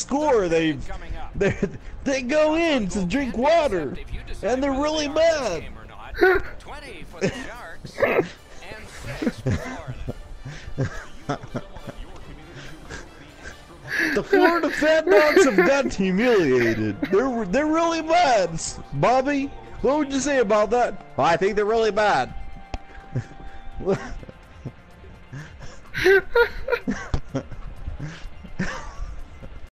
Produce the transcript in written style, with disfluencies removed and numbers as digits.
score. They go in to drink water, and they're really mad. 20 for the Sharks and 6 for Florida. The Florida FatDogs have got humiliated. They're really mad. Bobby, what would you say about that? I think they're really mad.